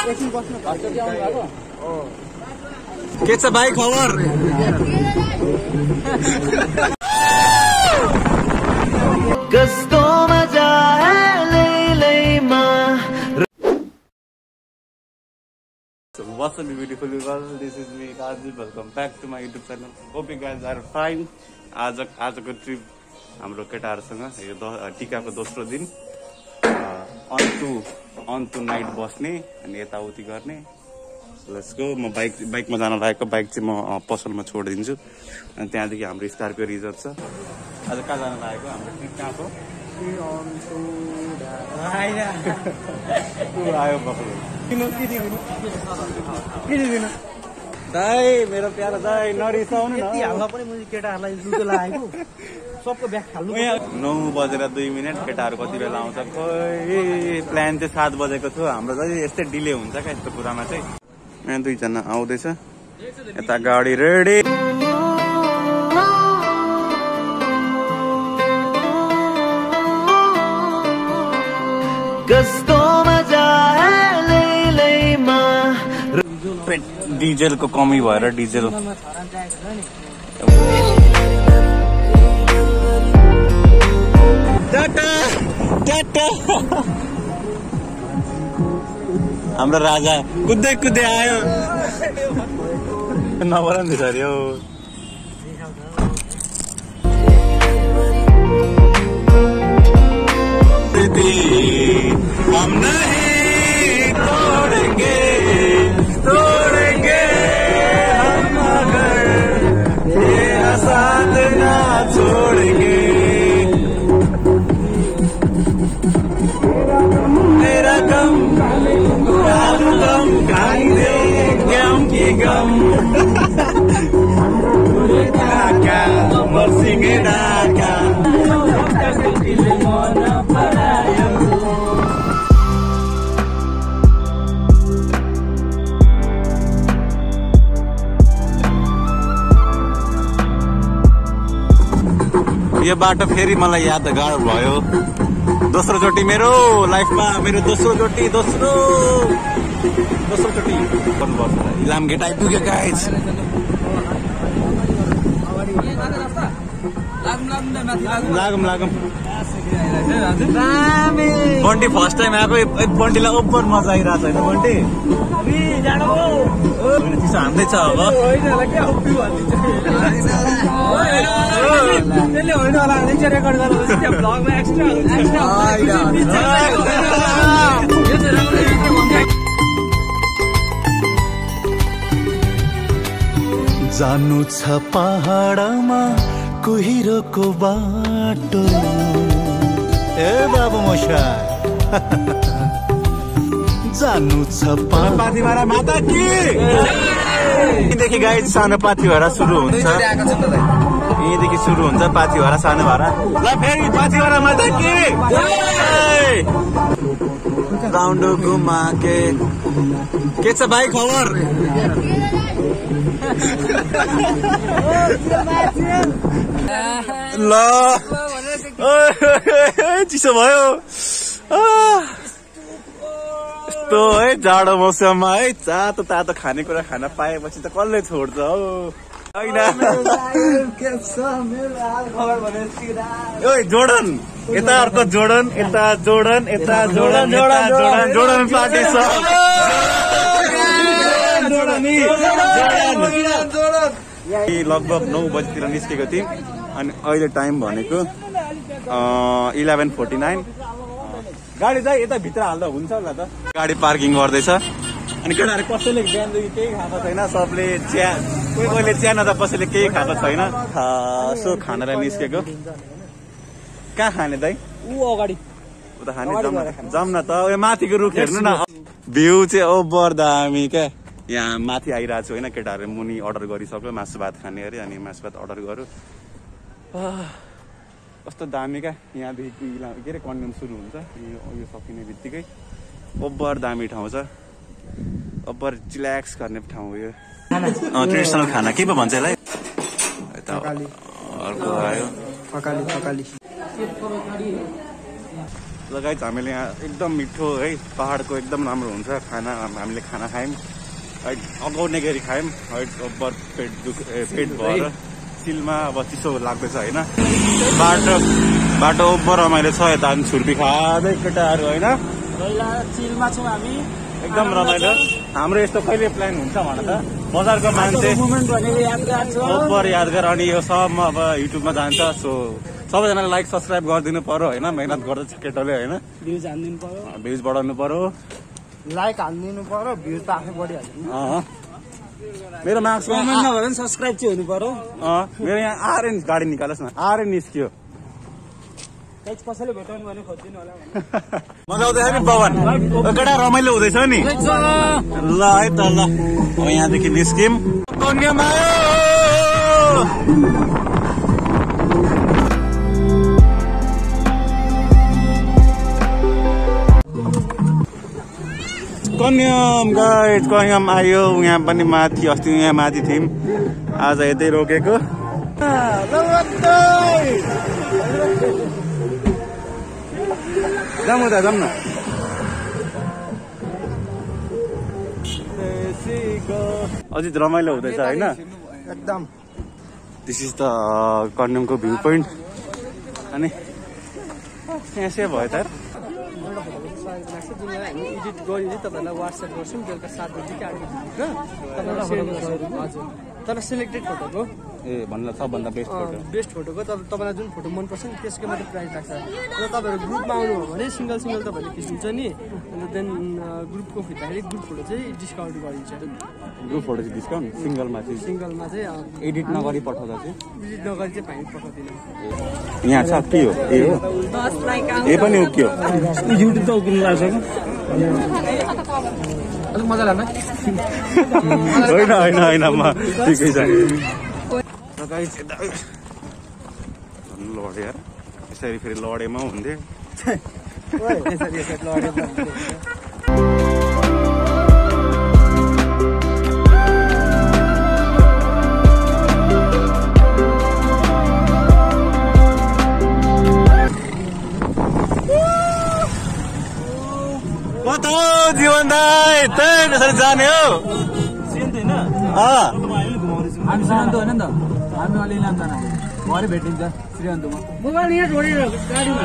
के छ भाइ खबर? कस्तो मजा लैलैमा। What's up, beautiful people? This is me, Kazil. Welcome back to my YouTube channel. Hope you guys are fine. आजको ट्रिप हाम्रो केटाहरूसँग यो टिकाको दोस्रो दिन अन टु नाइट बस्ने अनि यताउति गर्ने। Let's go. म बाइकमा जान लागेको। बाइक चाहिँ म पसलमा छोडिदिन्छु अनि त्यहाँदेखि हाम्रो स्कर्पियो रिजर्भ छ। आज कहाँ जान लागेको? हाम्रो ट्रिप कहाँ छ? आयो बक्लो दाइ, मेरो प्यारो दाइ, नरिसाउनु न। हाल्न पनि मैले केटाहरूलाई जुतो लागेको सबको ब्याग खाल्नु। 9:02 केटाहरू कति बेला आउँछ? खोइ प्लान चाहिँ 7 बजेको थियो। हाम्रो चाहिँ यस्तै डिले हुन्छ क्या यस्तो कुरामा चाहिँ। यहाँ 2 जना आउँदैछ। यता गाडी रेडी। कस्तो मजा लैलैमा। डिजेलको कमी भएर डिजेल हाम्रो राजा कुद्दै कुद्दै आयो। नबराउँदै छ अरे हो। हम नहीं तोड़ेंगे हम अगर तेरा साथ ना छोड़ेंगे। तेरा गम खाएंगे गम की गम डाका मर्सिंगे डाका। यो बाटो फेरि मलाई यादगार भयो। दोस्रो चोटि मेरो लाइफमा, मेरो दोस्रो चोटि इलाम गेट आइपुग्यो गाइज। लागम बन्टी फर्स्ट टाइम आएको। बन्टीलाई ओभर मजा आइरहेको छैन बन्टी? चिसो हान्दैछ अब। जानु छ पहाडमा कुहिरोको बाटो। ए बाबु मशा जानु छ पाथिभरा माता कि। यहीँदेखि गाइज सानो पाथिभरा सुरु हुन्छ। यहीँदेखि सुरु हुन्छ पाथिभरा सानो भरा। ल फेरि पाथिभरा माता कि। राउन्ड घुमा के छ भाइ खबर? ल चिसो भयो यस्तो है जाडो मौसममा है। तातो तातो खानेकुरा खान पाएपछि त कसले छोड्छ हौ होइन? जोडन यता अर्को जोडन, यता जोडन, यता जोडन, जोडन पार्टी छ। लगभग 9 बजीतिर निस्केको थियौँ अनि अहिले टाइम भनेको 11:49। गाडी चाहिँ यता भित्र हाल्दा हुन्छ होला त। गाडी पार्किङ गर्दैछ अनि केटाहरू कसैले बिहानदेखि केही खाएको छैन। सबले चिया, कोहीले चिया नदा कसैले केही खाएको छैन। सो खानालाई निस्केको। कहाँ खाने दाइ? अगाडि उता खाने जाउँ न त। माथिको रुख हेर्नु न, भ्यू चाहिँ ओभर दामी क्या। यहाँ माथि आइरहेको छु होइन। केटाहरू मुनि अर्डर गरिसक्यो मासु भात खाने अरे अनि मासु भात अर्डर गर्यो। कस्तो दामी क्या। यहाँदेखि के अरे कन्याम सुरु हुन्छ। यो सकिने बित्तिकै ओभर दामी ठाउँ छ। ओभर रिल्याक्स गर्ने ठाउँ हो यो। ट्रेडिसनल खाना के पो भन्छ यसलाई? यता अर्को आयो गाइस हामीले यहाँ एकदम मिठो है पहाडको एकदम राम्रो हुन्छ खाना हामीले खाना खायौँ है अगाउने गरी खायौँ है ओभर पेट भएर चिलमा अब चिसो लाग्दैछ होइन बाटो ओभर रमाइलो छ यता हामी छुर्पी खाँदै केटाहरू होइन चिलमा छौँ हामी एकदम रमाइलो हाम्रो यस्तो कहिले प्लान हुन्छ भन त बजारको मान्छे मोमेन्ट भनेको यादगार छ ओभर यादगार अनि यो सबमा अब युट्युबमा जान्छ सो सबैजनाले लाइक सब्सक्राइब गरिदिनु पर्यो होइन मेहनत गर्दैछ केटोले होइन भ्युज हानिदिनु पर्यो भ्युज बढाउनु पर्यो लाइक हानिदिनु पर्यो भ्युज त आफै बढिहाल्छ मेरो मार्क्समा कमेन्ट नभए पनि सब्सक्राइब चाहिँ हुनु पर्यो मेरो यहाँ आएर गाडी निकालोस् न आएर निस्कियो कसैले भेटाउनु भने खोजिदिनु होला मजा आउँदैछ नि पवन केटा रमाइलो हुँदैछ नि ल है त ल अब यहाँदेखि निस्किम कन्यामा कन्याम गाइस कन्याम आयो यहाँ पनि माथि अस्ति यहाँ माथि थियौँ आज यतै रोकेको जाउँ उता जाउँ न अझै रमाइलो हुँदैछ होइन एकदम दिस इज द कन्यामको भ्यू पोइन्ट अनि यहाँ सेभ भयो त एडिट गरी तपाईँलाई वाट्सएप गर्छौँ बेलुका 7 बजी हजुर तर सेलेक्टेड फोटोको ए भन्नु सबभन्दा बेस्ट फोटोको तपाईँलाई जुन फोटो मनपर्छ नि त्यसको मात्रै प्राइस लाग्छ र तपाईँहरू ग्रुपमा आउनुभयो भने सिङ्गल तपाईँहरूले खिच्नुहुन्छ नि अन्त देन ग्रुपको खिच्दाखेरि ग्रुप फोटो चाहिँ डिस्काउन्ट गरिन्छ ग्रुप फोटो चाहिँ डिस्काउन्ट सिङ्गलमा चाहिँ एडिट नगरी पठाउँदा चाहिँ एडिट नगरी चाहिँ फाइन पठाउँदिनँ यहाँ छ के हो ए हो ए पनि हो के हो युट्युब त उकिनु लाग्छ अलिक मजा लाग्छ होइन म ठिकै छ लडे यार यसरी फेरि लडेमा हुन्थे कता हो जीवन दाइ त्यही त्यसरी जाने हो हामी श्रीअन्त होइन नि त हामी अलिअलि जान्छ भरे भेटिन्छ श्रीअन्तमा मोबाइल यहाँ जोडेर गाडीमा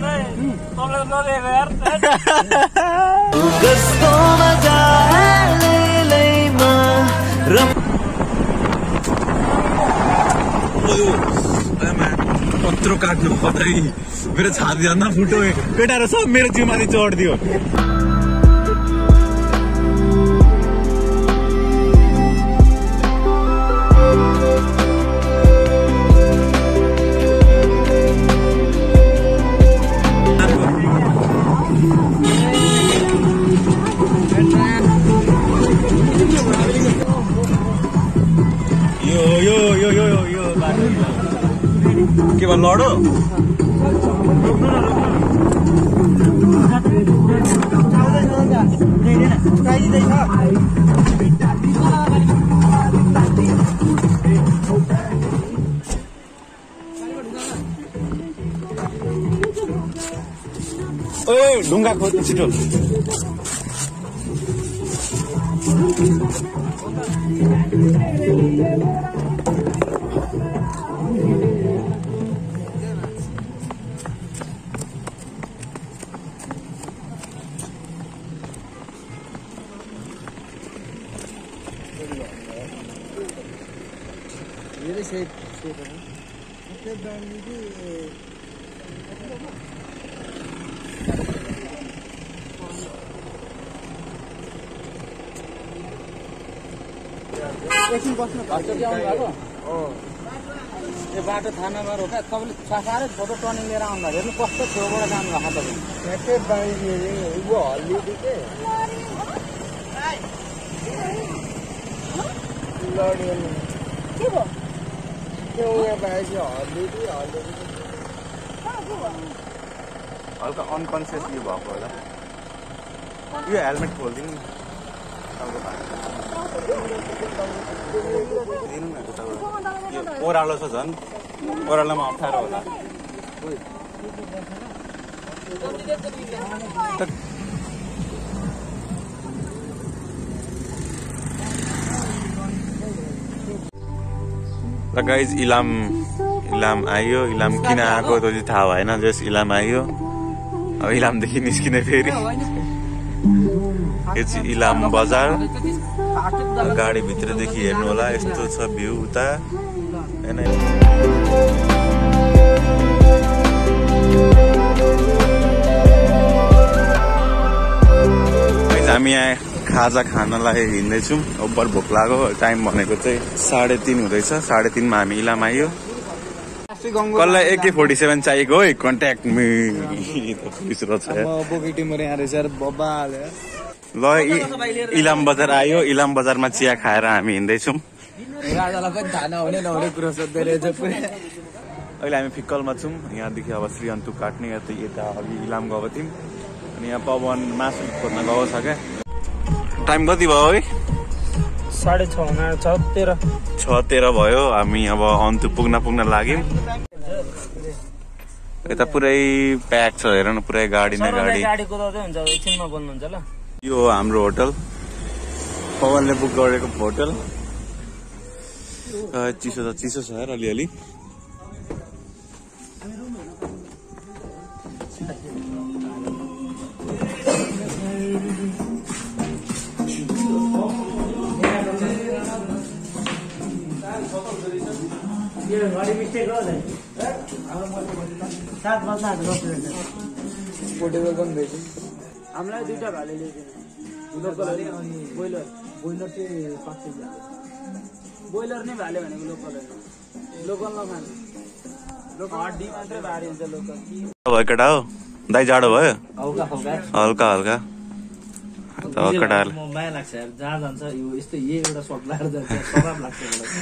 कत्रो काट्नु पर्दै मेरो छाती जान्न फुटो केटाहरू सब मेरो जिउमाथि चढिदियो के भयो लडो ओ ढुङ्गा खोज छिटो एकछिन बस्नु यो बाटो थानामा रोका तपाईँले साह्रै फोटो टर्निङ लिएर आउँदा हेर्नु कस्तो छेउबाट जानु भएको हल्का अनकन्सियसली भएको होला यो हेलमेट खोलिदिनु यो ओह्रालो छ झन् ओह्रालोमा अप्ठ्यारो होला र गाइज इलाम आयो। इलाम किन आएको त्यो चाहिँ थाहा भएन, जस इलाम आयो। अब इलामदेखि निस्किने फेरि यो चाहिँ इलाम बजार। गाडीभित्रदेखि हेर्नु होला यस्तो छ भ्यू उता हैन। हामी यहाँ खाजा खानलाई हिँड्दैछौँ। ओभर भोक लाग्यो। टाइम भनेको चाहिँ 3:30 हुँदैछ। 3:30 मा हामी इलाम आयो। कसलाई AK-47 चाहिएको है? Contact me. ल इलाम बजार आयो। इलाम बजारमा चिया खाएर हामी हिँड्दैछौँ। अहिले हामी फिक्कलमा छौँ। यहाँदेखि अब श्री अन्तु काट्ने यता अघि इलाम गएको थियौँ। अनि यहाँ पवन मासु खोज्न गएको छ क्या। टाइम कति भयो है? 6:13 भयो। हामी अब अन्तु पुग्न लाग्यौँ। यता पुरै प्याक छ हेर न, पुरै गाडी नै गाडी। यो हो हाम्रो होटल, पवनले बुक गरेको होटल। चिसो छ यार अलिअलि। हामीलाई 2टा भाले ल्याइदिनु। लोकल अनि बोइलर चाहिँ 5 केजी। बोइलर नै भाले भनेको लोकल नखानु। लोकल हड्डी मात्रै भारी हुन्छ लोकल। भयो केटा हो दाइ, जाडो भयो हल्का हल्का। माया लाग्छ यार, जहाँ जान्छ यो यस्तो एउटा सर्ट लगाएर जान्छ, खराब लाग्छ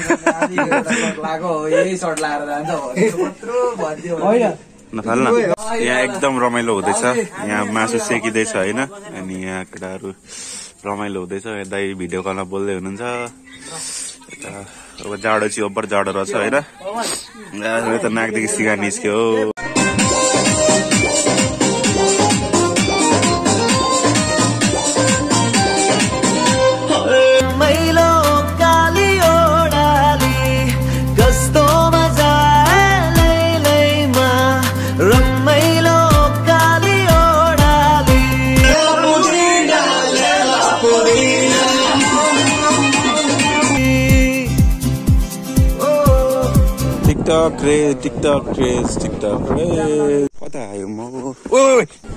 नफाल्न। यहाँ एकदम रमाइलो हुँदैछ। यहाँ मासु सेकिँदैछ होइन। अनि यहाँ केटाहरू रमाइलो हुँदैछ। दाइ भिडियो कलमा बोल्दै हुनुहुन्छ। अब जाडो चाहिँ ओभर जाडो रहेछ होइन। त नाकदेखि सिगा निस्क्यो। टिकटक क्रेज कता आयो म?